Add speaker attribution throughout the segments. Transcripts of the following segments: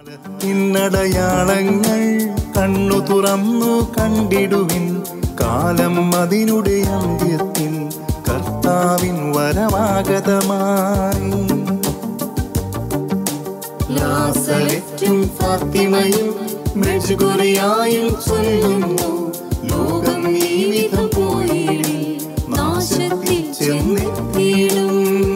Speaker 1: ഇന്നടയാളങ്ങൾ കണ്ണു തുറന്നു കണ്ടിടുവിൻ, കാലം അതിനുടെ അന്ത്യത്തിൽ കർത്താവിൻ വരമാഗതമായി. നാസറെത്തും ഫാത്തിമയും മെജ്ഗുറിയായും ചൊല്ലുന്നു, ലോകം ഈ വിധം പോയിടി നാശത്തിൽ ചെന്നെത്തിയിടും.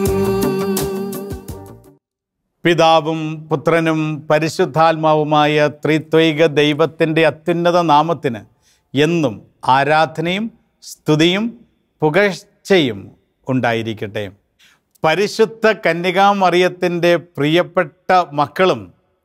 Speaker 2: പിതാവും പുത്രനും പരിശുദ്ധാത്മാവുമായ ത്രിത്വൈക ദൈവത്തിൻ്റെ അത്യുന്നത നാമത്തിന് എന്നും ആരാധനയും സ്തുതിയും പുകഴ്ചയും ഉണ്ടായിരിക്കട്ടെ. പരിശുദ്ധ കന്യകാമറിയത്തിൻ്റെ പ്രിയപ്പെട്ട മക്കളും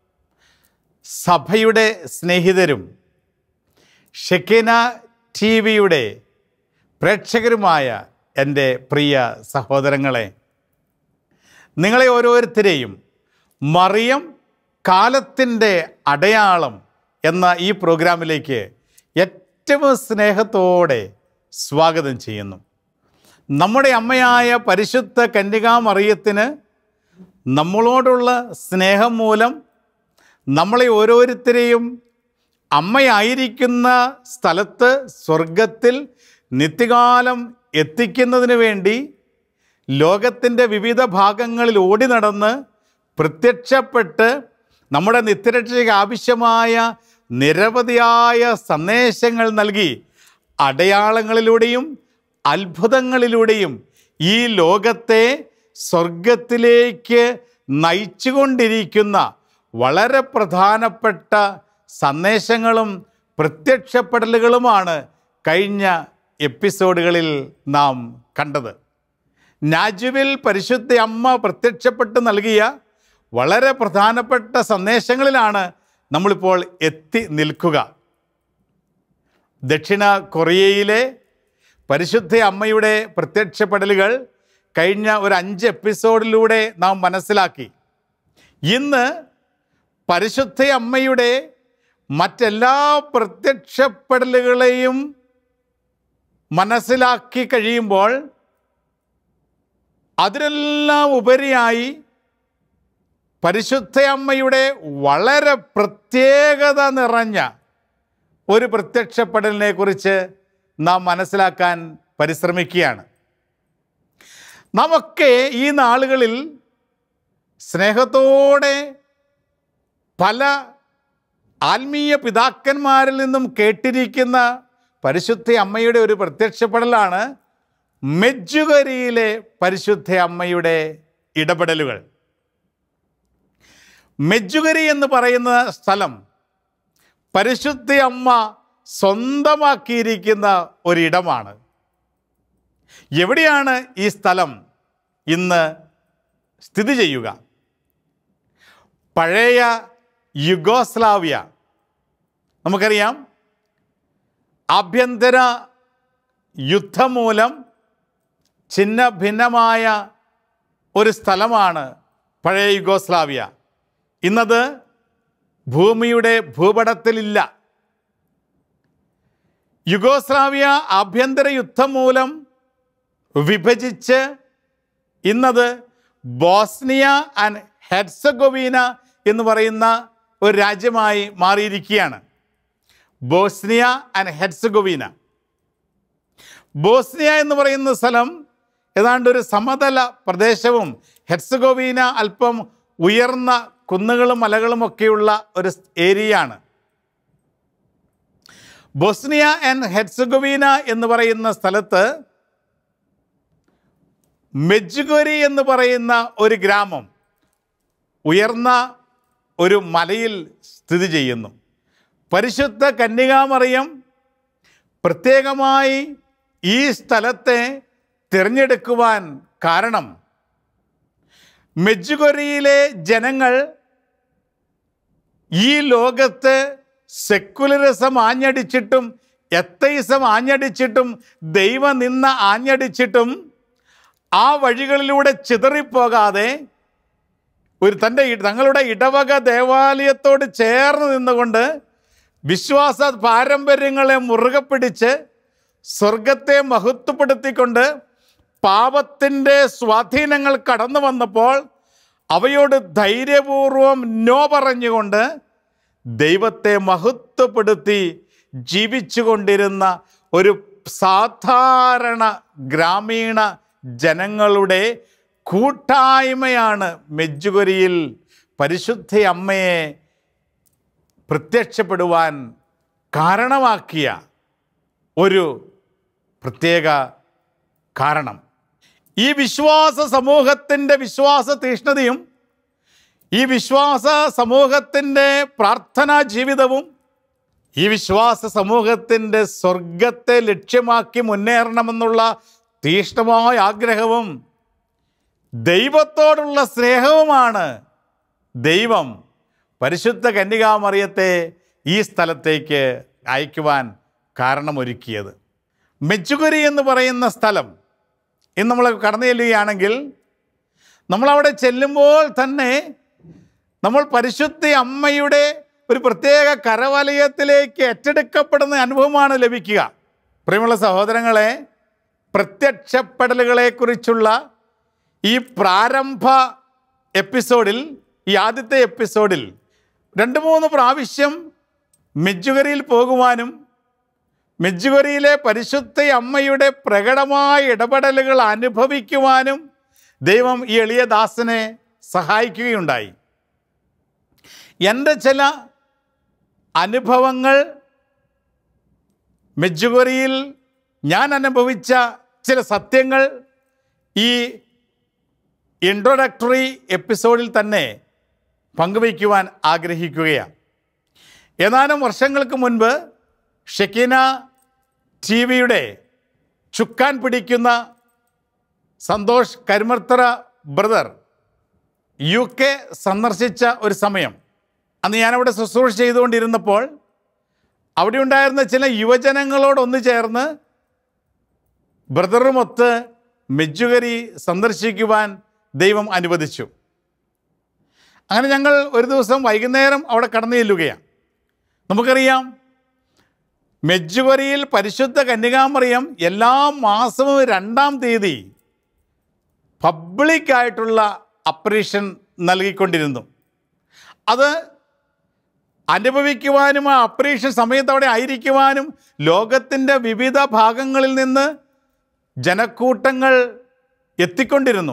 Speaker 2: സഭയുടെ സ്നേഹിതരും ഷെക്കിന ടി വിയുടെ പ്രേക്ഷകരുമായ എൻ്റെ പ്രിയ സഹോദരങ്ങളെ, നിങ്ങളെ ഓരോരുത്തരെയും മറിയം കാലത്തിൻ്റെ അടയാളം എന്ന ഈ പ്രോഗ്രാമിലേക്ക് ഏറ്റവും സ്നേഹത്തോടെ സ്വാഗതം ചെയ്യുന്നു. നമ്മുടെ അമ്മയായ പരിശുദ്ധ കന്യകാമറിയത്തിന് നമ്മളോടുള്ള സ്നേഹം മൂലം നമ്മളെ ഓരോരുത്തരെയും അമ്മയായിരിക്കുന്ന സ്ഥലത്ത് സ്വർഗത്തിൽ നിത്യകാലം എത്തിക്കുന്നതിന് വേണ്ടി ലോകത്തിൻ്റെ വിവിധ ഭാഗങ്ങളിൽ ഓടി നടന്ന് പ്രത്യക്ഷപ്പെട്ട് നമ്മുടെ നിത്യരക്ഷയ്ക്ക് ആവശ്യമായ നിരവധിയായ സന്ദേശങ്ങൾ നൽകി അടയാളങ്ങളിലൂടെയും അത്ഭുതങ്ങളിലൂടെയും ഈ ലോകത്തെ സ്വർഗത്തിലേക്ക് നയിച്ചുകൊണ്ടിരിക്കുന്ന വളരെ പ്രധാനപ്പെട്ട സന്ദേശങ്ങളും പ്രത്യക്ഷപ്പെടലുകളുമാണ് കഴിഞ്ഞ എപ്പിസോഡുകളിൽ നാം കണ്ടത്. നാജുവിൽ പരിശുദ്ധ അമ്മ പ്രത്യക്ഷപ്പെട്ട് നൽകിയ വളരെ പ്രധാനപ്പെട്ട സന്ദേശങ്ങളിലാണ് നമ്മളിപ്പോൾ എത്തി നിൽക്കുക. ദക്ഷിണ കൊറിയയിലെ പരിശുദ്ധ അമ്മയുടെ പ്രത്യക്ഷപ്പെടലുകൾ കഴിഞ്ഞ ഒരു 5 എപ്പിസോഡിലൂടെ നാം മനസ്സിലാക്കി. ഇന്ന് പരിശുദ്ധ അമ്മയുടെ മറ്റെല്ലാ പ്രത്യക്ഷപ്പെടലുകളെയും മനസ്സിലാക്കി കഴിയുമ്പോൾ അതിനെല്ലാം ഉപരിയായി പരിശുദ്ധ അമ്മയുടെ വളരെ പ്രത്യേകത നിറഞ്ഞ ഒരു പ്രത്യക്ഷപ്പെടലിനെ കുറിച്ച് നാം മനസ്സിലാക്കാൻ പരിശ്രമിക്കുകയാണ്. നമുക്ക് ഈ നാളുകളിൽ സ്നേഹത്തോടെ പല ആത്മീയ പിതാക്കന്മാരിൽ നിന്നും കേട്ടിരിക്കുന്ന പരിശുദ്ധ അമ്മയുടെ ഒരു പ്രത്യക്ഷപ്പെടലാണ് മെജ്ജുഗരിയിലെ പരിശുദ്ധ അമ്മയുടെ ഇടപെടലുകൾ. മെജ്ജുഗരി എന്ന് പറയുന്ന സ്ഥലം പരിശുദ്ധ അമ്മ സ്വന്തമാക്കിയിരിക്കുന്ന ഒരിടമാണ്. എവിടെയാണ് ഈ സ്ഥലം ഇന്ന് സ്ഥിതി ചെയ്യുക? പഴയ യുഗോസ്ലാവിയ, നമുക്കറിയാം, ആഭ്യന്തര യുദ്ധം മൂലം ഛിന്ന ഭിന്നമായ ഒരു സ്ഥലമാണ് പഴയ യുഗോസ്ലാവിയ. ഇന്നത് ഭൂമിയുടെ ഭൂപടത്തിലില്ല. യുഗോസ്ലാവിയ ആഭ്യന്തര യുദ്ധം മൂലം വിഭജിച്ച് ഇന്നത് ബോസ്നിയ ആൻഡ് ഹെർസഗോവിന എന്ന് പറയുന്ന ഒരു രാജ്യമായി മാറിയിരിക്കുകയാണ്. Bosnia and Herzegovina. ബോസ്നിയ എന്ന് പറയുന്ന സ്ഥലം ഏതാണ്ട് ഒരു സമതല പ്രദേശവും ഹെർസഗോവിന അല്പം ഉയർന്ന കുന്നുകളും മലകളും ഒക്കെയുള്ള ഒരു ഏരിയയാണ്. ബോസ്നിയ ആൻഡ് ഹെർസഗോവിന എന്ന് പറയുന്ന സ്ഥലത്ത് മെജ്ജുഗോരി എന്ന് പറയുന്ന ഒരു ഗ്രാമം ഉയർന്ന ഒരു മലയിൽ സ്ഥിതി ചെയ്യുന്നു. പരിശുദ്ധ കന്യകാമറിയം പ്രത്യേകമായി ഈ സ്ഥലത്തെ തിരഞ്ഞെടുക്കുവാൻ കാരണം മെജ്ജുഗോരിയിലെ ജനങ്ങൾ ഈ ലോകത്ത് സെക്കുലറിസം ആഞ്ഞടിച്ചിട്ടും എത്തയിസം ആഞ്ഞടിച്ചിട്ടും ദൈവനിന്ദ ആഞ്ഞടിച്ചിട്ടും ആ വഴികളിലൂടെ ചിതറിപ്പോകാതെ തങ്ങളുടെ ഇടവക ദേവാലയത്തോട് ചേർന്ന് നിന്നുകൊണ്ട് വിശ്വാസ പാരമ്പര്യങ്ങളെ മുറുകെ പിടിച്ച് സ്വർഗത്തെ മഹത്വപ്പെടുത്തിക്കൊണ്ട് പാപത്തിൻ്റെ സ്വാധീനങ്ങൾ കടന്നു വന്നപ്പോൾ അവയോട് ധൈര്യപൂർവം നോ പറഞ്ഞുകൊണ്ട് ദൈവത്തെ മഹത്വപ്പെടുത്തി ജീവിച്ചു കൊണ്ടിരുന്ന ഒരു സാധാരണ ഗ്രാമീണ ജനങ്ങളുടെ കൂട്ടായ്മയാണ് മെഡ്ജുഗൊരിയിൽ പരിശുദ്ധ അമ്മയെ പ്രത്യക്ഷപ്പെടുവാൻ കാരണമാക്കിയ ഒരു പ്രത്യേക കാരണം. ഈ വിശ്വാസ സമൂഹത്തിൻ്റെ വിശ്വാസ തീഷ്ണതയും ഈ വിശ്വാസ സമൂഹത്തിൻ്റെ പ്രാർത്ഥനാ ജീവിതവും ഈ വിശ്വാസ സമൂഹത്തിൻ്റെ സ്വർഗത്തെ ലക്ഷ്യമാക്കി മുന്നേറണമെന്നുള്ള തീഷ്ണമായ ആഗ്രഹവും ദൈവത്തോടുള്ള സ്നേഹവുമാണ് ദൈവം പരിശുദ്ധ കന്യകാമറിയത്തെ ഈ സ്ഥലത്തേക്ക് അയക്കുവാൻ കാരണമൊരുക്കിയത്. മെഡ്ജുഗൊരി എന്ന് പറയുന്ന സ്ഥലം ഇന്ന് നമ്മൾ കടന്നു ചെല്ലുകയാണെങ്കിൽ നമ്മളവിടെ ചെല്ലുമ്പോൾ തന്നെ നമ്മൾ പരിശുദ്ധ അമ്മയുടെ ഒരു പ്രത്യേക കരവലയത്തിലേക്ക് ഏറ്റെടുക്കപ്പെടുന്ന അനുഭവമാണ് ലഭിക്കുക. പ്രിയമുള്ള സഹോദരങ്ങളെ, പ്രത്യക്ഷപ്പെടലുകളെക്കുറിച്ചുള്ള ഈ പ്രാരംഭ എപ്പിസോഡിൽ, ഈ ആദ്യത്തെ എപ്പിസോഡിൽ 2-3 പ്രാവശ്യം മെഡ്ജുഗൊരിയിൽ പോകുവാനും മെഡ്ജുഗൊരിയിലെ പരിശുദ്ധ അമ്മയുടെ പ്രകടമായ ഇടപെടലുകൾ അനുഭവിക്കുവാനും ദൈവം ഈ എളിയ ദാസനെ സഹായിക്കുകയുണ്ടായി. എൻ്റെ ചില അനുഭവങ്ങൾ, മെഡ്ജുഗൊരിയിൽ ഞാൻ അനുഭവിച്ച ചില സത്യങ്ങൾ ഈ ഇൻട്രൊഡക്ടറി എപ്പിസോഡിൽ തന്നെ പങ്കുവയ്ക്കുവാൻ ആഗ്രഹിക്കുകയാണ്. ഏതാനും വർഷങ്ങൾക്ക് മുൻപ് ഷെക്കീന ടിവിയുടെ ചുക്കാൻ പിടിക്കുന്ന സന്തോഷ് കരിമർത്തറ ബ്രദർ UK സന്ദർശിച്ച ഒരു സമയം, അന്ന് ഞാനവിടെ ശുശ്രൂഷ ചെയ്തുകൊണ്ടിരുന്നപ്പോൾ അവിടെ ഉണ്ടായിരുന്ന ചില യുവജനങ്ങളോടൊന്ന് ചേർന്ന് ബ്രദറുമൊത്ത് മെഡ്ജുഗൊരി സന്ദർശിക്കുവാൻ ദൈവം അനുവദിച്ചു. അങ്ങനെ ഞങ്ങൾ ഒരു ദിവസം വൈകുന്നേരം അവിടെ കടന്നു ചെല്ലുകയാണ്. നമുക്കറിയാം, മെഡ്ജുഗൊരിയിൽ പരിശുദ്ധ കന്യകാമറിയം എല്ലാ മാസവും 2-ാം തീയതി പബ്ലിക്കായിട്ടുള്ള അപ്പറേഷൻ നൽകിക്കൊണ്ടിരുന്നു. അത് അനുഭവിക്കുവാനും ആ അപ്പറേഷൻ സമയത്ത് അവിടെ ആയിരിക്കുവാനും ലോകത്തിൻ്റെ വിവിധ ഭാഗങ്ങളിൽ നിന്ന് ജനക്കൂട്ടങ്ങൾ എത്തിക്കൊണ്ടിരുന്നു.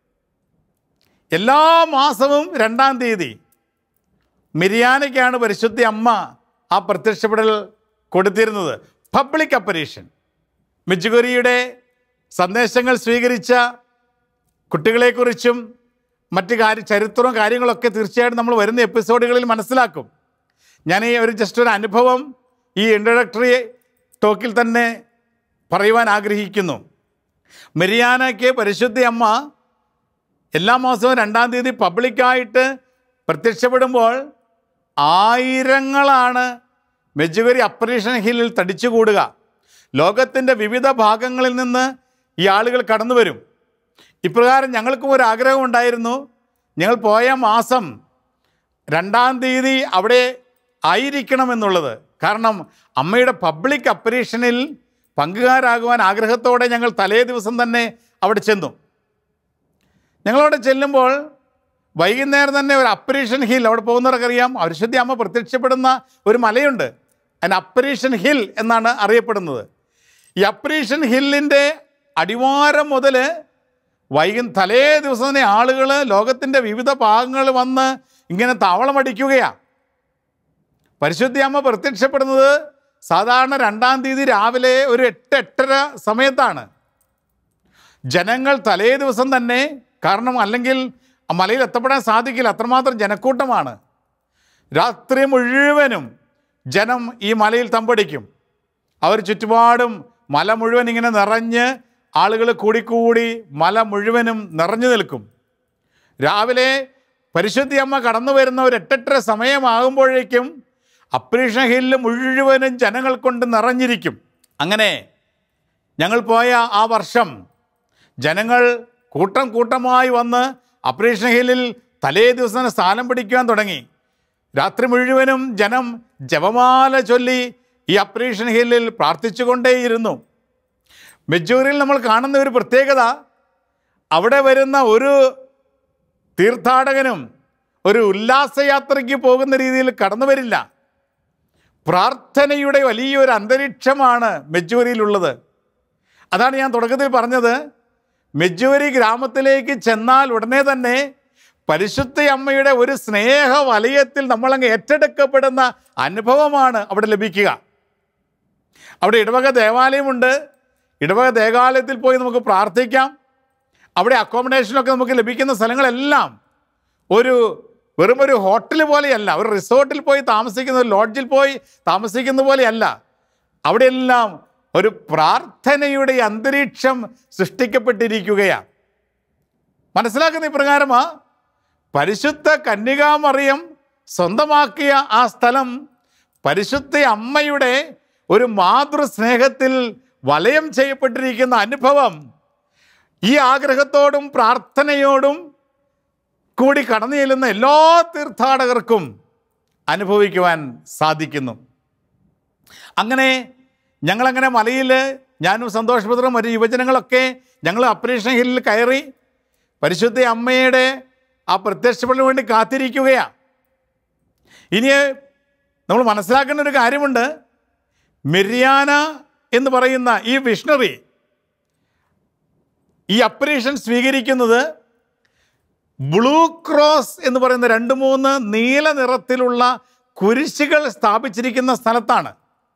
Speaker 2: എല്ലാ മാസവും 2-ാം തീയതി മിരിയാനയ്ക്കാണ് പരിശുദ്ധ അമ്മ ആ പ്രത്യക്ഷപ്പെടൽ കൊടുത്തിരുന്നത്. പബ്ലിക് അപ്പറേഷൻ. മെഡ്ജുഗൊരിയുടെ സന്ദേശങ്ങൾ സ്വീകരിച്ച കുട്ടികളെക്കുറിച്ചും മറ്റ് ചരിത്രവും കാര്യങ്ങളൊക്കെ തീർച്ചയായിട്ടും നമ്മൾ വരുന്ന എപ്പിസോഡുകളിൽ മനസ്സിലാക്കും. ഞാൻ ഈ ജസ്റ്റ് ഒരു അനുഭവം ഈ ഇൻട്രൊഡക്ടറി ടോക്കിൽ തന്നെ പറയുവാൻ ആഗ്രഹിക്കുന്നു. മിരിയാനയ്ക്ക് പരിശുദ്ധ അമ്മ എല്ലാ മാസവും 2-ാം തീയതി പബ്ലിക്കായിട്ട് പ്രത്യക്ഷപ്പെടുമ്പോൾ ആയിരങ്ങളാണ് മെഡ്ജുഗൊരി അപ്പറേഷൻ ഹില്ലിൽ തടിച്ചുകൂടുക. ലോകത്തിൻ്റെ വിവിധ ഭാഗങ്ങളിൽ നിന്ന് ഈ ആളുകൾ കടന്നു വരും. ഇപ്രകാരം ഞങ്ങൾക്കും ഒരു ആഗ്രഹം ഉണ്ടായിരുന്നു. ഞങ്ങൾ പോയ മാസം 2-ാം തീയതി അവിടെ ആയിരിക്കണമെന്നുള്ളത്. കാരണം അമ്മയുടെ പബ്ലിക് അപ്പറേഷനിൽ പങ്കുകാരാകുവാൻ ആഗ്രഹത്തോടെ ഞങ്ങൾ തലേ ദിവസം തന്നെ അവിടെ ചെന്നു. ഞങ്ങളവിടെ ചെല്ലുമ്പോൾ വൈകുന്നേരം തന്നെ ഒരു അപ്പറേഷൻ ഹിൽ, അവിടെ പോകുന്നവർക്കറിയാം, പരിശുദ്ധ അമ്മ പ്രത്യക്ഷപ്പെടുന്ന ഒരു മലയുണ്ട്, അതിന് അപ്പറേഷൻ ഹിൽ എന്നാണ് അറിയപ്പെടുന്നത്. ഈ അപ്പറേഷൻ ഹില്ലിൻ്റെ അടിവാരം മുതൽ തലേ ദിവസം തന്നെ ആളുകൾ ലോകത്തിൻ്റെ വിവിധ ഭാഗങ്ങളിൽ വന്ന് ഇങ്ങനെ താവളമടിക്കുകയാണ്. പരിശുദ്ധ അമ്മ പ്രത്യക്ഷപ്പെടുന്നത് സാധാരണ 2-ാം തീയതി രാവിലെ ഒരു 8-8:30 സമയത്താണ്. ജനങ്ങൾ തലേ ദിവസം തന്നെ, കാരണം അല്ലെങ്കിൽ മലയിൽ എത്തപ്പെടാൻ സാധിക്കില്ല, അത്രമാത്രം ജനക്കൂട്ടമാണ്. രാത്രി മുഴുവനും ജനം ഈ മലയിൽ തമ്പടിക്കും. അവർ ചുറ്റുപാടും മല മുഴുവൻ ഇങ്ങനെ നിറഞ്ഞ് ആളുകൾ കൂടിക്കൂടി മല മുഴുവനും നിറഞ്ഞു നിൽക്കും. രാവിലെ പരിശുദ്ധ അമ്മ കടന്നു വരുന്ന ഒരു 8-8:30 സമയമാകുമ്പോഴേക്കും അപ്പറേഷൻ ഹില്ല് മുഴുവനും ജനങ്ങൾ കൊണ്ട് നിറഞ്ഞിരിക്കും. അങ്ങനെ ഞങ്ങൾ പോയ ആ വർഷം ജനങ്ങൾ കൂട്ടം കൂട്ടമായി വന്ന് അപ്പറേഷൻ ഹില്ലിൽ തലേ ദിവസം സ്ഥാനം പിടിക്കുവാൻ തുടങ്ങി. രാത്രി മുഴുവനും ജനം ജപമാല ചൊല്ലി ഈ അപ്പറേഷൻ ഹില്ലിൽ പ്രാർത്ഥിച്ചുകൊണ്ടേയിരുന്നു. മെഡ്ജുഗൊരിയിൽ നമ്മൾ കാണുന്ന ഒരു പ്രത്യേകത, അവിടെ വരുന്ന ഒരു തീർത്ഥാടകനും ഒരു ഉല്ലാസയാത്രയ്ക്ക് പോകുന്ന രീതിയിൽ കടന്നു വരില്ല. പ്രാർത്ഥനയുടെ വലിയൊരു അന്തരീക്ഷമാണ് മെജ്ജൂരിയിലുള്ളത്. അതാണ് ഞാൻ തുടക്കത്തിൽ പറഞ്ഞത്. മെജ്ജൂരി ഗ്രാമത്തിലേക്ക് ചെന്നാൽ ഉടനെ തന്നെ പരിശുദ്ധ അമ്മയുടെ ഒരു സ്നേഹ വലയത്തിൽ നമ്മളങ്ങ് ഏറ്റെടുക്കപ്പെടുന്ന അനുഭവമാണ് അവിടെ ലഭിക്കുക. അവിടെ ഇടവക ദേവാലയമുണ്ട്. ഇടവക ദേവാലയത്തിൽ പോയി നമുക്ക് പ്രാർത്ഥിക്കാം. അവിടെ അക്കോമഡേഷനൊക്കെ നമുക്ക് ലഭിക്കുന്ന സ്ഥലങ്ങളെല്ലാം വെറും ഒരു ഹോട്ടൽ പോലെയല്ല, ഒരു റിസോർട്ടിൽ പോയി താമസിക്കുന്ന, ഒരു ലോഡ്ജിൽ പോയി താമസിക്കുന്ന പോലെയല്ല. അവിടെയെല്ലാം ഒരു പ്രാർത്ഥനയുടെ അന്തരീക്ഷം സൃഷ്ടിക്കപ്പെട്ടിരിക്കുകയാണ്. മനസ്സിലാക്കുന്ന ഇപ്രകാരമാ, പരിശുദ്ധ കന്യകാമറിയം സ്വന്തമാക്കിയ ആ സ്ഥലം പരിശുദ്ധ അമ്മയുടെ ഒരു മാതൃസ്നേഹത്തിൽ വലയം ചെയ്യപ്പെട്ടിരിക്കുന്ന അനുഭവം ഈ ആഗ്രഹത്തോടും പ്രാർത്ഥനയോടും കൂടി കടന്നു ചെല്ലുന്ന എല്ലാ തീർത്ഥാടകർക്കും അനുഭവിക്കുവാൻ സാധിക്കുന്നു. അങ്ങനെ ഞങ്ങളങ്ങനെ മലയിൽ, ഞാനും സന്തോഷ് ബ്രദറും ഒരു യുവജനങ്ങളൊക്കെ ഞങ്ങൾ അപ്പറേഷൻ ഹില്ലിൽ കയറി പരിശുദ്ധ അമ്മയുടെ ആ പ്രത്യക്ഷപ്പെടാൻ വേണ്ടി കാത്തിരിക്കുകയാണ്. ഇനി നമ്മൾ മനസ്സിലാക്കേണ്ട ഒരു കാര്യമുണ്ട്. മിരിയാന എന്ന് പറയുന്ന ഈ വിഷണറി ഈ അപ്പറേഷൻ സ്വീകരിക്കുന്നത് ബ്ലൂ ക്രോസ് എന്ന് പറയുന്ന 2-3 നീല നിറത്തിലുള്ള കുരിശുകൾ സ്ഥാപിച്ചിരിക്കുന്ന സ്ഥലത്താണ്.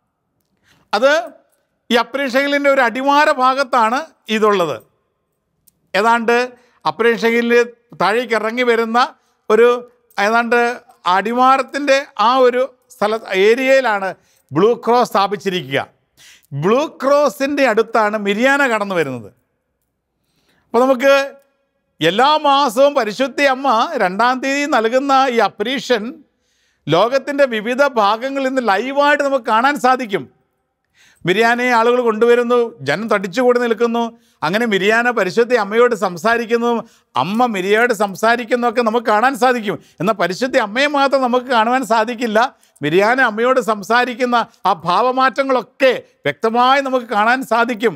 Speaker 2: അത് ഈ അപ്പറേഷൻ ഹില്ലിൻ്റെ ഒരു അടിവാര ഭാഗത്താണ് ഇതുള്ളത്. ഏതാണ്ട് അപ്പറേഷൻ ഹില്ലിൽ താഴേക്ക് ഇറങ്ങി വരുന്ന ഒരു ഏതാണ്ട് അടിവാരത്തിൻ്റെ ആ ഒരു ഏരിയയിലാണ് ബ്ലൂ ക്രോസ് സ്ഥാപിച്ചിരിക്കുക. ബ്ലൂ ക്രോസിൻ്റെ അടുത്താണ് മിരിയാന കടന്നു വരുന്നത്. അപ്പോൾ നമുക്ക് എല്ലാ മാസവും പരിശുദ്ധ അമ്മ 2-ാം തീയതി നൽകുന്ന ഈ അപ്പരീഷൻ ലോകത്തിൻ്റെ വിവിധ ഭാഗങ്ങളിൽ നിന്ന് ലൈവായിട്ട് നമുക്ക് കാണാൻ സാധിക്കും. മിരിയാനയെ ആളുകൾ കൊണ്ടുവരുന്നു, ജനം തടിച്ചുകൂടി നിൽക്കുന്നു. അങ്ങനെ മിരിയാന പരിശുദ്ധ അമ്മയോട് സംസാരിക്കുന്നതും അമ്മ മിരിയോട് സംസാരിക്കുന്നതൊക്കെ നമുക്ക് കാണാൻ സാധിക്കും. എന്നാൽ പരിശുദ്ധ അമ്മയെ മാത്രം നമുക്ക് കാണുവാൻ സാധിക്കില്ല. മിരിയാന അമ്മയോട് സംസാരിക്കുന്ന ആ ഭാവമാറ്റങ്ങളൊക്കെ വ്യക്തമായി നമുക്ക് കാണാൻ സാധിക്കും.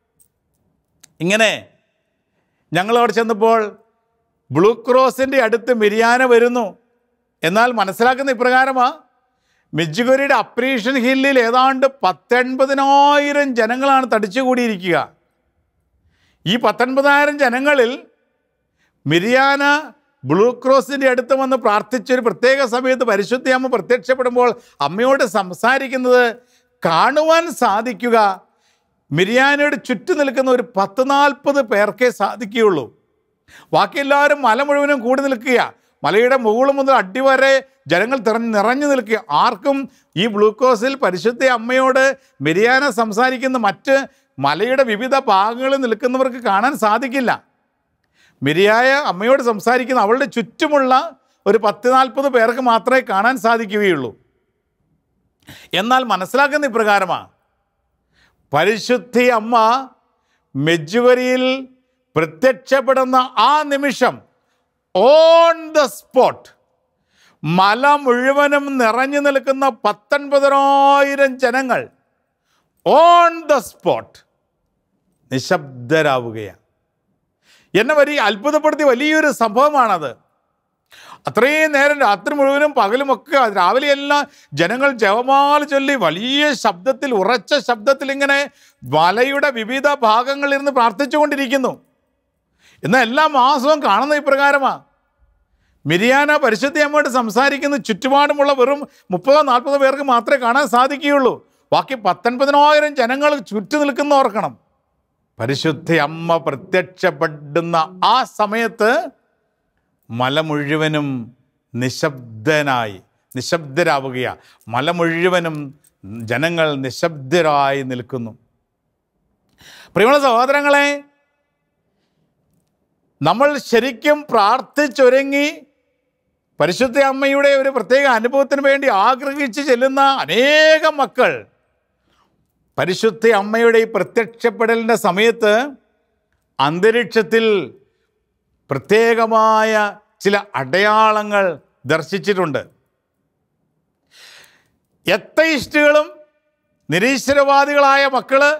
Speaker 2: ഇങ്ങനെ ഞങ്ങളവിടെ ചെന്നപ്പോൾ ബ്ലൂ ക്രോസിൻ്റെ അടുത്ത് മിരിയാന വരുന്നു. എന്നാൽ മനസ്സിലാക്കുന്ന ഇപ്രകാരമാണ്, മെജ്ജുഗുരിയുടെ അപ്പറേഷൻ ഹില്ലിൽ ഏതാണ്ട് 19,000 ജനങ്ങളാണ് തടിച്ചുകൂടിയിരിക്കുക. ഈ 19,000 ജനങ്ങളിൽ മിരിയാന ബ്ലൂ ക്രോസിൻ്റെ അടുത്ത് വന്ന് പ്രാർത്ഥിച്ചൊരു പ്രത്യേക സമയത്ത് പരിശുദ്ധ അമ്മ പ്രത്യക്ഷപ്പെടുമ്പോൾ അമ്മയോട് സംസാരിക്കുന്നത് കാണുവാൻ സാധിക്കുക മിരിയാനയുടെ ചുറ്റും നിൽക്കുന്ന ഒരു 10-40 പേർക്കേ സാധിക്കുകയുള്ളൂ. ബാക്കിയെല്ലാവരും മല മുഴുവനും കൂടി നിൽക്കുക. മലയുടെ മുകളിൽ മുതൽ അടിവരെ ജനങ്ങൾ നിറഞ്ഞു നിൽക്കുക. ആർക്കും ഈ ബ്ലൂ ക്രോസിൽ പരിശുദ്ധ അമ്മയോട് മിരിയാന സംസാരിക്കുന്ന മറ്റ് മലയുടെ വിവിധ ഭാഗങ്ങളിൽ നിൽക്കുന്നവർക്ക് കാണാൻ സാധിക്കില്ല. മിരിയായ അമ്മയോട് സംസാരിക്കുന്ന അവളുടെ ചുറ്റുമുള്ള ഒരു 10-40 പേർക്ക് മാത്രമേ കാണാൻ സാധിക്കുകയുള്ളൂ. എന്നാൽ മനസ്സിലാക്കുന്ന ഇപ്രകാരമാണ്, പരിശുദ്ധ അമ്മ മെജ്ജുവരിയിൽ പ്രത്യക്ഷപ്പെടുന്ന ആ നിമിഷം ഓൺ ദ സ്പോട്ട് മല മുഴുവനും നിറഞ്ഞു നിൽക്കുന്ന 19,000 ജനങ്ങൾ ഓൺ ദ സ്പോട്ട് നിശബ്ദരാവുകയാണ്. എന്നെ അത്ഭുതപ്പെടുത്തിയ വലിയൊരു സംഭവമാണത്. അത്രയും നേരം രാത്രി മുഴുവനും പകലുമൊക്കെ രാവിലെയെല്ലാം ജനങ്ങൾ ജപമാല ചൊല്ലി വലിയ ശബ്ദത്തിൽ, ഉറച്ച ശബ്ദത്തിൽ ഇങ്ങനെ മലയുടെ വിവിധ ഭാഗങ്ങളിൽ ഇരുന്ന് പ്രാർത്ഥിച്ചുകൊണ്ടിരിക്കുന്നു. എന്നാൽ എല്ലാ മാസവും കാണുന്ന ഇപ്രകാരമാണ്, മിരിയാന പരിശുദ്ധ അമ്മയോട് സംസാരിക്കുന്ന ചുറ്റുപാടുമുള്ള വെറും 30-40 പേർക്ക് മാത്രമേ കാണാൻ സാധിക്കുകയുള്ളൂ. ബാക്കി 19,000 ജനങ്ങൾ ചുറ്റു നിൽക്കുന്ന ഓർക്കണം. പരിശുദ്ധ അമ്മ പ്രത്യക്ഷപ്പെടുന്ന ആ സമയത്ത് മല മുഴുവനും നിശബ്ദരാവുകയാണ്. മല മുഴുവനും ജനങ്ങൾ നിശബ്ദരായി നിൽക്കുന്നു. പ്രിയമുള്ള സഹോദരങ്ങളെ, നമ്മൾ ശരിക്കും പ്രാർത്ഥിച്ചൊരുങ്ങി പരിശുദ്ധ അമ്മയുടെ ഒരു പ്രത്യേക അനുഭവത്തിന് വേണ്ടി ആഗ്രഹിച്ച് ചെല്ലുന്ന അനേകം മക്കൾ പരിശുദ്ധ അമ്മയുടെ ഈ പ്രത്യക്ഷപ്പെടലിൻ്റെ സമയത്ത് അന്തരീക്ഷത്തിൽ പ്രത്യേകമായ ചില അടയാളങ്ങൾ ദർശിച്ചിട്ടുണ്ട്. എത്തയിസ്റ്റുകളും നിരീശ്വരവാദികളായ മക്കള്,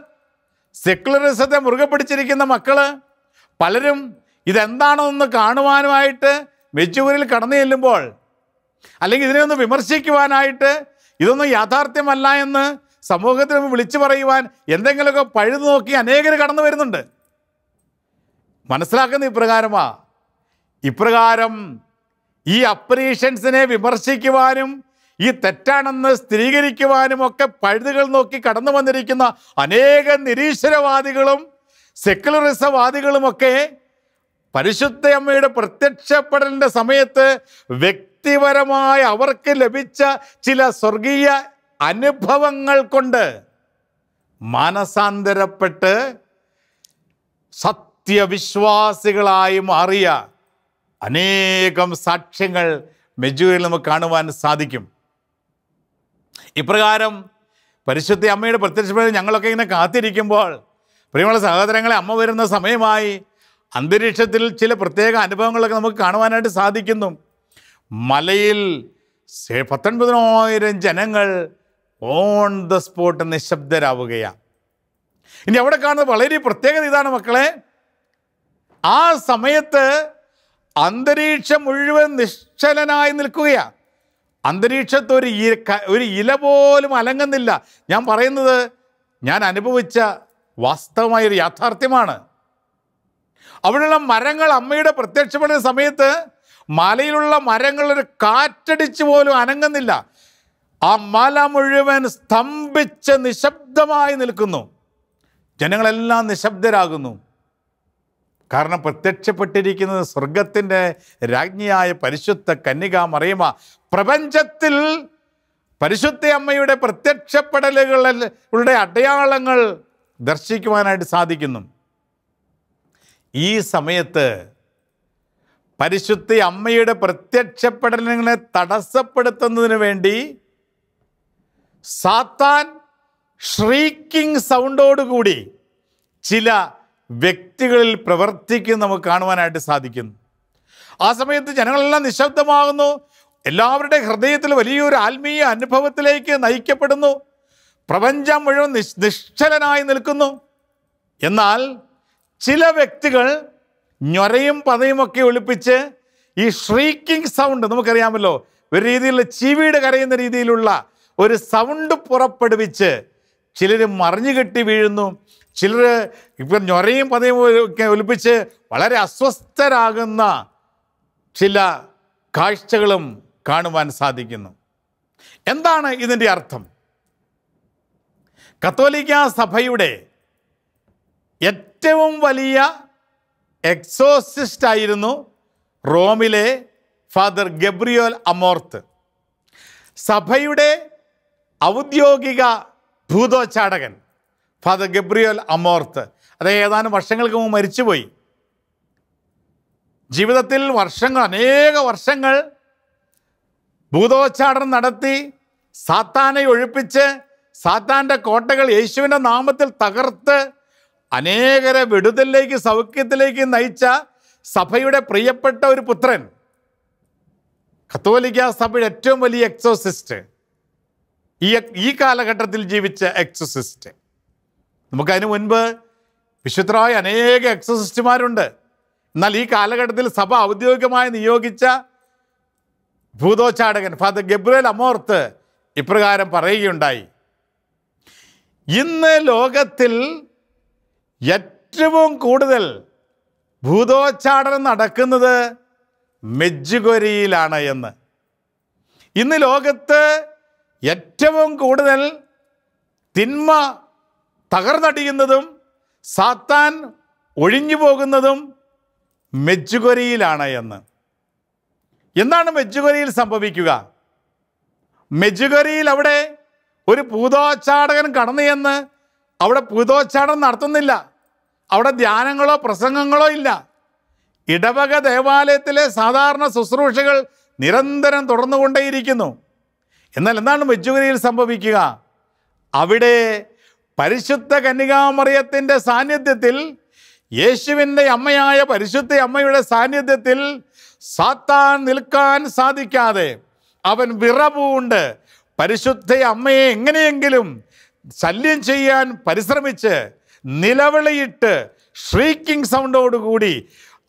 Speaker 2: സെക്കുലറിസത്തെ മുറുകെ പിടിച്ചിരിക്കുന്ന മക്കള് പലരും ഇതെന്താണെന്ന് കാണുവാനുമായിട്ട് മെജ്ജുഗരിയിൽ കടന്നു ചെല്ലുമ്പോൾ, അല്ലെങ്കിൽ ഇതിനെ ഒന്ന് വിമർശിക്കുവാനായിട്ട് ഇതൊന്നും യാഥാർത്ഥ്യമല്ല എന്ന് സമൂഹത്തിന് വിളിച്ചു പറയുവാൻ എന്തെങ്കിലുമൊക്കെ പഴുതു നോക്കി അനേകർ കടന്നു വരുന്നുണ്ട്. മനസ്സിലാക്കുന്ന ഇപ്രകാരം ഈ അപ്പരീഷൻസിനെ വിമർശിക്കുവാനും ഈ തെറ്റാണെന്ന് സ്ഥിരീകരിക്കുവാനും ഒക്കെ പഴുതുകൾ നോക്കി കടന്നു വന്നിരിക്കുന്ന അനേക നിരീശ്വരവാദികളും സെക്കുലറിസവാദികളുമൊക്കെ പരിശുദ്ധ അമ്മയുടെ പ്രത്യക്ഷപ്പെടലിൻ്റെ സമയത്ത് വ്യക്തിപരമായി അവർക്ക് ലഭിച്ച ചില സ്വർഗീയ അനുഭവങ്ങൾ കൊണ്ട് മാനസാന്തരപ്പെട്ട് സത്യവിശ്വാസികളായി മാറിയ അനേകം സാക്ഷ്യങ്ങൾ മെജ്ജുഗരിയിൽ നമുക്ക് കാണുവാൻ സാധിക്കും. ഇപ്രകാരം പരിശുദ്ധ അമ്മയുടെ പ്രത്യക്ഷപ്പെടൽ ഞങ്ങളൊക്കെ ഇങ്ങനെ കാത്തിരിക്കുമ്പോൾ, പ്രിയമുള്ള സഹോദരങ്ങളെ, അമ്മ വരുന്ന സമയമായി അന്തരീക്ഷത്തിൽ ചില പ്രത്യേക അനുഭവങ്ങളൊക്കെ നമുക്ക് കാണുവാനായിട്ട് സാധിക്കുന്നു. മലയിൽ 19,000 ജനങ്ങൾ ഓൺ ദ സ്പോട്ട് നിശബ്ദരാവുകയാണ്. ഇനി അവിടെ കാണുന്നത് വളരെ പ്രത്യേകത ഇതാണ് മക്കളെ. ആ സമയത്ത് അന്തരീക്ഷം മുഴുവൻ നിശ്ചലനായി നിൽക്കുകയാണ്. അന്തരീക്ഷത്ത് ഒരു ഇല പോലും അലങ്ങുന്നില്ല. ഞാൻ പറയുന്നത് ഞാൻ അനുഭവിച്ച വാസ്തവമായൊരു യാഥാർത്ഥ്യമാണ്. അവിടെയുള്ള മരങ്ങൾ അമ്മയുടെ പ്രത്യക്ഷപ്പെടുന്ന സമയത്ത് മലയിലുള്ള മരങ്ങളൊരു കാറ്റടിച്ച് പോലും അനങ്ങുന്നില്ല. ആ മല മുഴുവൻ സ്തംഭിച്ച് നിശബ്ദമായി നിൽക്കുന്നു. ജനങ്ങളെല്ലാം നിശബ്ദരാകുന്നു. കാരണം പ്രത്യക്ഷപ്പെട്ടിരിക്കുന്നത് സ്വർഗത്തിൻ്റെ രാജ്ഞിയായ പരിശുദ്ധ കന്യകാ മറിയമ്മ. പ്രപഞ്ചത്തിൽ പരിശുദ്ധ അമ്മയുടെ പ്രത്യക്ഷപ്പെടലുകളുടെ അടയാളങ്ങൾ ദർശിക്കുവാനായിട്ട് സാധിക്കുന്നു. ഈ സമയത്ത് പരിശുദ്ധ അമ്മയുടെ പ്രത്യക്ഷപ്പെടലുകളെ തടസ്സപ്പെടുത്തുന്നതിന് വേണ്ടി സാത്താൻ ഷ്രീക്കിംഗ് സൗണ്ടോടുകൂടി ചില വ്യക്തികളിൽ പ്രവർത്തിക്കും നമുക്ക് കാണുവാനായിട്ട് സാധിക്കുന്നു. ആ സമയത്ത് ജനങ്ങളെല്ലാം നിശബ്ദമാകുന്നു. എല്ലാവരുടെ ഹൃദയത്തിൽ വലിയൊരു ആത്മീയ അനുഭവത്തിലേക്ക് നയിക്കപ്പെടുന്നു. പ്രപഞ്ചം മുഴുവൻ നിശ്ചലനായി നിൽക്കുന്നു. എന്നാൽ ചില വ്യക്തികൾ ഞൊരയും പതയുമൊക്കെ ഒളിപ്പിച്ച് ഈ ഷ്രീക്കിംഗ് സൗണ്ട്, നമുക്കറിയാമല്ലോ, ഒരു രീതിയിലുള്ള ചീവീട് കരയുന്ന രീതിയിലുള്ള ഒരു സൗണ്ട് പുറപ്പെടുവിച്ച് ചിലർ മറിഞ്ഞു കെട്ടി വീഴുന്നു. ചിലർ ഇപ്പം ഞൊരയും പതയും ഒക്കെ ഒലിപ്പിച്ച് വളരെ അസ്വസ്ഥരാകുന്ന ചില കാഴ്ചകളും കാണുവാൻ സാധിക്കുന്നു. എന്താണ് ഇതിൻ്റെ അർത്ഥം? കത്തോലിക്ക സഭയുടെ ഏറ്റവും വലിയ എക്സോസിസ്റ്റ് ആയിരുന്നു റോമിലെ ഫാദർ ഗബ്രിയേൽ അമോർത്ത്. സഭയുടെ ഔദ്യോഗിക ഭൂതോച്ചാടകൻ ഫാദർ ഗബ്രിയേൽ അമോർത്ത്. അദ്ദേഹം ഏതാനും വർഷങ്ങൾക്ക് മുമ്പ് മരിച്ചുപോയി. ജീവിതത്തിൽ അനേക വർഷങ്ങൾ ഭൂതോച്ചാടനം നടത്തി സാത്താനെ ഒഴിപ്പിച്ച് സാത്താൻ്റെ കോട്ടകൾ യേശുവിൻ്റെ നാമത്തിൽ തകർത്ത് അനേകരെ വിടുതലിലേക്ക് സൗഖ്യത്തിലേക്ക് നയിച്ച സഭയുടെ പ്രിയപ്പെട്ട ഒരു പുത്രൻ, കത്തോലിക്ക സഭയുടെ ഏറ്റവും വലിയ എക്സോസിസ്റ്റ്, ഈ കാലഘട്ടത്തിൽ ജീവിച്ച എക്സോസിസ്റ്റ്. നമുക്കതിന് മുൻപ് വിശുദ്ധരായ അനേക എക്സോസിസ്റ്റുമാരുണ്ട്. എന്നാൽ ഈ കാലഘട്ടത്തിൽ സഭ ഔദ്യോഗികമായി നിയോഗിച്ച ഭൂതോച്ചാടകൻ ഫാദർ ഗബ്രിയേൽ അമോർത്ത് ഇപ്രകാരം പറയുകയുണ്ടായി: ഇന്ന് ലോകത്തിൽ ഏറ്റവും കൂടുതൽ ഭൂതോച്ചാടനം നടക്കുന്നത് മെജ്ജുഗൊരിയിലാണ് എന്ന്. ഇന്ന് ലോകത്ത് ഏറ്റവും കൂടുതൽ തിന്മ തകർന്നടിയുന്നതും സാത്താൻ ഒഴിഞ്ഞു പോകുന്നതും മെജ്ജുഗൊരിയിലാണ് എന്ന്. എന്താണ് മെജ്ജുഗൊരിയിൽ സംഭവിക്കുക? മെജ്ജുഗൊരിയിൽ അവിടെ ഒരു ഭൂതോച്ചാടകൻ കടന്നു ചെന്ന് അവിടെ ഭൂതോച്ചാടനം നടത്തുന്നില്ല. അവിടെ ധ്യാനങ്ങളോ പ്രസംഗങ്ങളോ ഇല്ല. ഇടവക ദേവാലയത്തിലെ സാധാരണ ശുശ്രൂഷകൾ നിരന്തരം തുടർന്നുകൊണ്ടേയിരിക്കുന്നു. എന്നാൽ എന്താണ് മെജ്ജുഗൊരിയിൽ സംഭവിക്കുക? അവിടെ പരിശുദ്ധ കന്യകാമറിയത്തിൻ്റെ സാന്നിധ്യത്തിൽ, യേശുവിൻ്റെ അമ്മയായ പരിശുദ്ധ അമ്മയുടെ സാന്നിധ്യത്തിൽ സാത്താൻ നിൽക്കാൻ സാധിക്കാതെ അവൻ വിറപൂണ്ട് പരിശുദ്ധ അമ്മയെ എങ്ങനെയെങ്കിലും ശല്യം ചെയ്യാൻ പരിശ്രമിച്ച് നിലവിളിയിട്ട് ഷ്രീക്കിംഗ് സൗണ്ടോടുകൂടി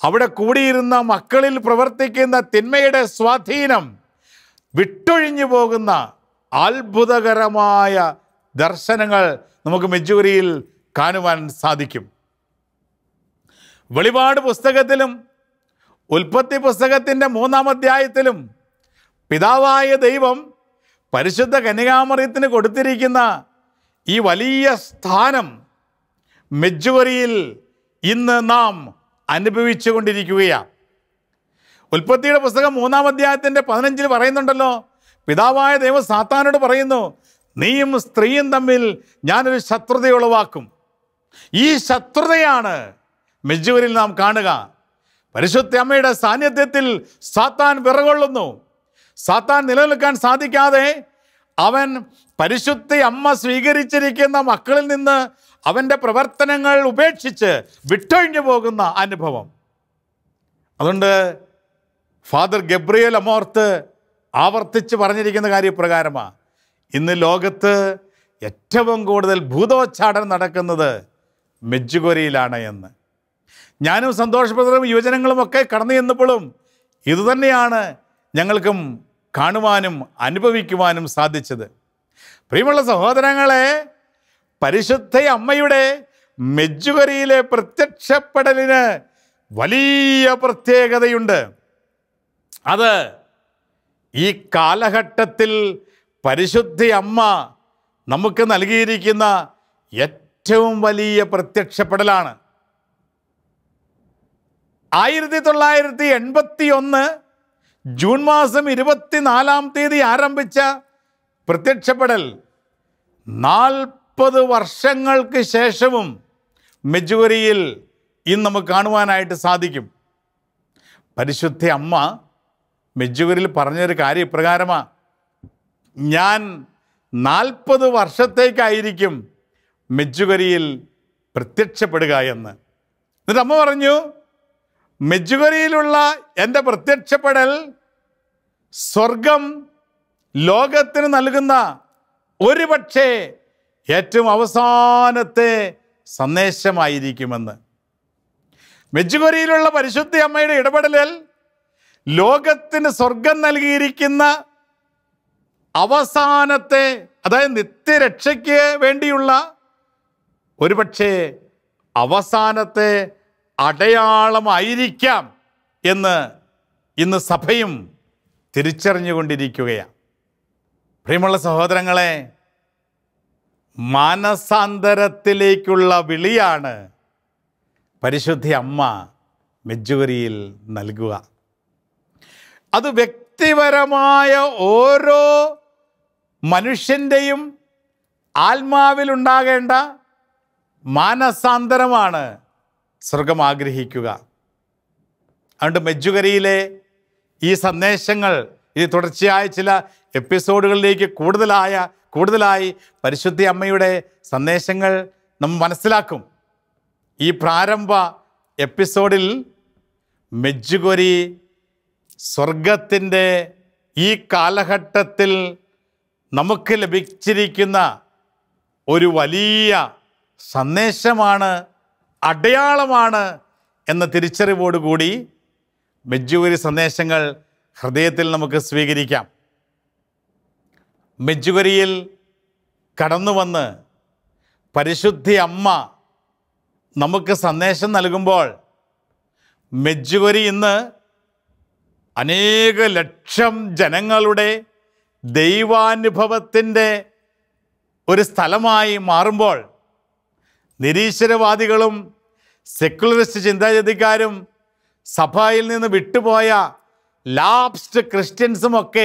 Speaker 2: അവിടെ കൂടിയിരുന്ന മക്കളിൽ പ്രവർത്തിക്കുന്ന തിന്മയുടെ സ്വാധീനം വിട്ടൊഴിഞ്ഞു പോകുന്ന അത്ഭുതകരമായ ദർശനങ്ങൾ നമുക്ക് മെജ്ജുഗരിയിൽ കാണുവാൻ സാധിക്കും. വെളിപാട് പുസ്തകത്തിലും ഉൽപ്പത്തി പുസ്തകത്തിൻ്റെ 3-ാം അധ്യായത്തിലും പിതാവായ ദൈവം പരിശുദ്ധ കന്യകാമറിയത്തിന് കൊടുത്തിരിക്കുന്ന ഈ വലിയ സ്ഥാനം മെജ്ജുഗരിയിൽ ഇന്ന് നാം അനുഭവിച്ചു കൊണ്ടിരിക്കുകയാണ്. ഉൽപ്പത്തിയുടെ പുസ്തകം 3-ാം അധ്യായത്തിൻ്റെ 15 പറയുന്നുണ്ടല്ലോ, പിതാവായ ദൈവം സാത്താനോട് പറയുന്നു, നീയും സ്ത്രീയും തമ്മിൽ ഞാനൊരു ശത്രുത ഉളവാക്കും. ഈ ശത്രുതയാണ് മെജ്ജുഗരിയിൽ നാം കാണുക. പരിശുദ്ധ അമ്മയുടെ സാന്നിധ്യത്തിൽ സാത്താൻ വിറകൊള്ളുന്നു. സാത്താൻ നിലനിൽക്കാൻ സാധിക്കാതെ അവൻ പരിശുദ്ധ അമ്മ സ്വീകരിച്ചിരിക്കുന്ന മക്കളിൽ നിന്ന് അവൻ്റെ പ്രവർത്തനങ്ങൾ ഉപേക്ഷിച്ച് വിട്ടൊഴിഞ്ഞു പോകുന്ന അനുഭവം. അതുകൊണ്ട് ഫാദർ ഗബ്രിയേൽ അമോർത്ത് ആവർത്തിച്ച് പറഞ്ഞിരിക്കുന്ന കാര്യപ്രകാരമാണ് ഇന്ന് ലോകത്ത് ഏറ്റവും കൂടുതൽ ഭൂതോച്ചാടനം നടക്കുന്നത് മെജ്ജുഗരിയിലാണ് എന്ന്. ഞാനും സന്തോഷപ്രദവും യുവജനങ്ങളുമൊക്കെ കടന്നു ചെന്നപ്പോഴും ഇതുതന്നെയാണ് ഞങ്ങൾക്കും കാണുവാനും അനുഭവിക്കുവാനും സാധിച്ചത്. പ്രിയമുള്ള സഹോദരങ്ങളെ, പരിശുദ്ധ അമ്മയുടെ മെജ്ജുഗരിയിലെ പ്രത്യക്ഷപ്പെടലിന് വലിയ പ്രത്യേകതയുണ്ട്. അത് ഈ കാലഘട്ടത്തിൽ പരിശുദ്ധ അമ്മ നമുക്ക് നൽകിയിരിക്കുന്ന ഏറ്റവും വലിയ പ്രത്യക്ഷപ്പെടലാണ്. 1981 ജൂൺ മാസം 24-ാം തീയതി ആരംഭിച്ച പ്രത്യക്ഷപ്പെടൽ 40 വർഷങ്ങൾക്ക് ശേഷവും മെജ്ജുഗരിയിൽ ഇന്ന് നമുക്ക് കാണുവാനായിട്ട് സാധിക്കും. പരിശുദ്ധ അമ്മ മെജ്ജുഗരിയിൽ പറഞ്ഞൊരു കാര്യം ഇപ്രകാരമാണ്, ഞാൻ 40 വർഷത്തേക്കായിരിക്കും മെജ്ജുഗരിയിൽ പ്രത്യക്ഷപ്പെടുക എന്ന്. എന്നിട്ട് അമ്മ പറഞ്ഞു, മെജ്ജുഗരിയിലുള്ള എൻ്റെ പ്രത്യക്ഷപ്പെടൽ സ്വർഗം ലോകത്തിന് നൽകുന്ന ഒരുപക്ഷേ ഏറ്റവും അവസാനത്തെ സന്ദേശമായിരിക്കുമെന്ന്. മെജ്ജുഗരിയിലുള്ള പരിശുദ്ധ അമ്മയുടെ ഇടപെടലിൽ ലോകത്തിന് സ്വർഗം നൽകിയിരിക്കുന്ന അവസാനത്തെ, അതായത് നിത്യരക്ഷയ്ക്ക് വേണ്ടിയുള്ള ഒരുപക്ഷേ അവസാനത്തെ അടയാളമായിരിക്കാം എന്ന് ഇന്ന് സഭയും തിരിച്ചറിഞ്ഞുകൊണ്ടിരിക്കുകയാണ്. പ്രിയമുള്ള സഹോദരങ്ങളെ, മാനസാന്തരത്തിലേക്കുള്ള വിളിയാണ് പരിശുദ്ധ അമ്മ മെജ്ജുഗരിയിൽ നൽകുക. അത് വ്യക്തിപരമായ ഓരോ മനുഷ്യൻ്റെയും ആത്മാവിലുണ്ടാകേണ്ട മാനസാന്തരമാണ് സ്വർഗം ആഗ്രഹിക്കുക. അതുകൊണ്ട് മെജ്ജുഗരിയിലെ ഈ സന്ദേശങ്ങൾ ഇത് തുടർച്ചയായ ചില എപ്പിസോഡുകളിലേക്ക് കൂടുതലായി പരിശുദ്ധ അമ്മയുടെ സന്ദേശങ്ങൾ നമ്മൾ മനസ്സിലാക്കും. ഈ പ്രാരംഭ എപ്പിസോഡിൽ മെജ്ജുഗരി സ്വർഗത്തിൻ്റെ ഈ കാലഘട്ടത്തിൽ നമുക്ക് ലഭിച്ചിരിക്കുന്ന ഒരു വലിയ സന്ദേശമാണ്, അടയാളമാണ് എന്ന തിരിച്ചറിവോടുകൂടി മെജ്ജുഗരി സന്ദേശങ്ങൾ ഹൃദയത്തിൽ നമുക്ക് സ്വീകരിക്കാം. മെജ്ജുഗരിയിൽ കടന്നു വന്ന് പരിശുദ്ധ അമ്മ നമുക്ക് സന്ദേശം നൽകുമ്പോൾ മെജ്ജുഗരി ഇന്ന് അനേക ലക്ഷം ജനങ്ങളുടെ ദൈവാനുഭവത്തിൻ്റെ ഒരു സ്ഥലമായി മാറുമ്പോൾ നിരീശ്വരവാദികളും സെക്കുലറിസ്റ്റ് ചിന്താഗതിക്കാരും സഭയിൽ നിന്ന് വിട്ടുപോയ ലാപ്സ്ഡ് ക്രിസ്ത്യൻസുമൊക്കെ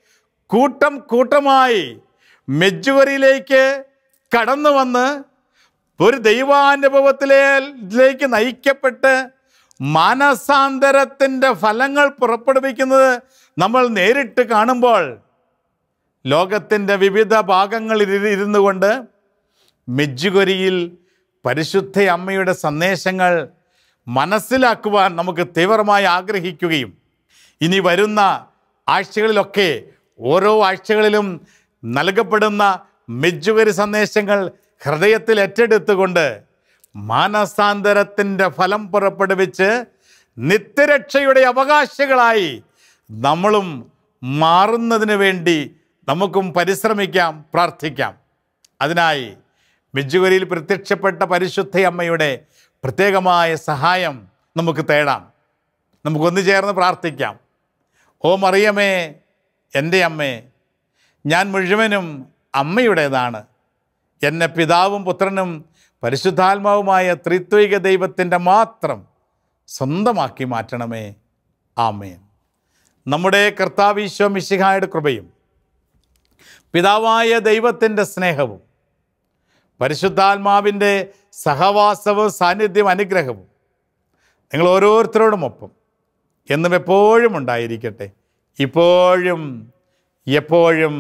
Speaker 2: കൂട്ടമായി മെജ്ജുഗരിയിലേക്ക് കടന്നു വന്ന് ഒരു ദൈവാനുഭവത്തിലേക്ക് നയിക്കപ്പെട്ട് മാനസാന്തരത്തിൻ്റെ ഫലങ്ങൾ പുറപ്പെടുവിക്കുന്നത് നമ്മൾ നേരിട്ട് കാണുമ്പോൾ ലോകത്തിൻ്റെ വിവിധ ഭാഗങ്ങളിൽ ഇരുന്നു കൊണ്ട് മെജ്ജുഗരിയിൽ പരിശുദ്ധ അമ്മയുടെ സന്ദേശങ്ങൾ മനസ്സിലാക്കുവാൻ നമുക്ക് തീവ്രമായി ആഗ്രഹിക്കുകയും ഇനി വരുന്ന ആഴ്ചകളിലൊക്കെ ഓരോ ആഴ്ചകളിലും നൽകപ്പെടുന്ന മെജ്ജുഗരി സന്ദേശങ്ങൾ ഹൃദയത്തിൽ ഏറ്റെടുത്തുകൊണ്ട് മാനസാന്തരത്തിൻ്റെ ഫലം പുറപ്പെടുവിച്ച് നിത്യരക്ഷയുടെ അവകാശികളായി നമ്മളും മാറുന്നതിന് വേണ്ടി നമുക്കും പരിശ്രമിക്കാം, പ്രാർത്ഥിക്കാം. അതിനായി മെഡ്ജുഗരിയിൽ പ്രത്യക്ഷപ്പെട്ട പരിശുദ്ധ അമ്മയുടെ പ്രത്യേകമായ സഹായം നമുക്ക് തേടാം. നമുക്കൊന്നു ചേർന്ന് പ്രാർത്ഥിക്കാം. ഓ മറിയമേ, എൻ്റെ അമ്മേ, ഞാൻ മുഴുവനും അമ്മയുടേതാണ്. എന്നെ പിതാവും പുത്രനും പരിശുദ്ധാത്മാവുമായ ത്രിത്വിക ദൈവത്തിൻ്റെ മാത്രം സ്വന്തമാക്കി മാറ്റണമേ. ആമേൻ. നമ്മുടെ കർത്താവ് ഈശോ മിശിഹായുടെ കൃപയും പിതാവായ ദൈവത്തിൻ്റെ സ്നേഹവും പരിശുദ്ധാത്മാവിൻ്റെ സഹവാസവും സാന്നിധ്യവും അനുഗ്രഹവും നിങ്ങൾ ഓരോരുത്തരോടുമൊപ്പം എന്നും എപ്പോഴും ഉണ്ടായിരിക്കട്ടെ, ഇപ്പോഴും എപ്പോഴും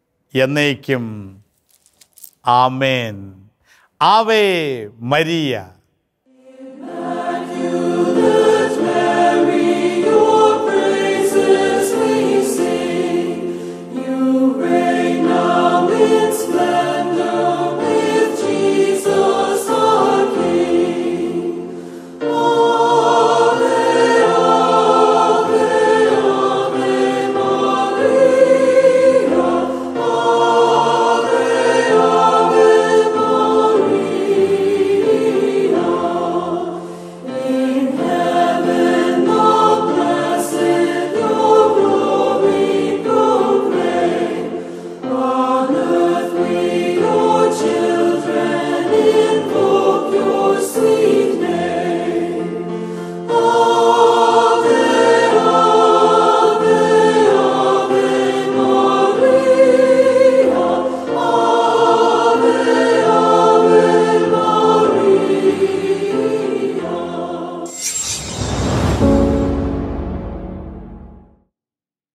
Speaker 2: എന്നേക്കും. ആമേൻ. ആവേ മരിയ.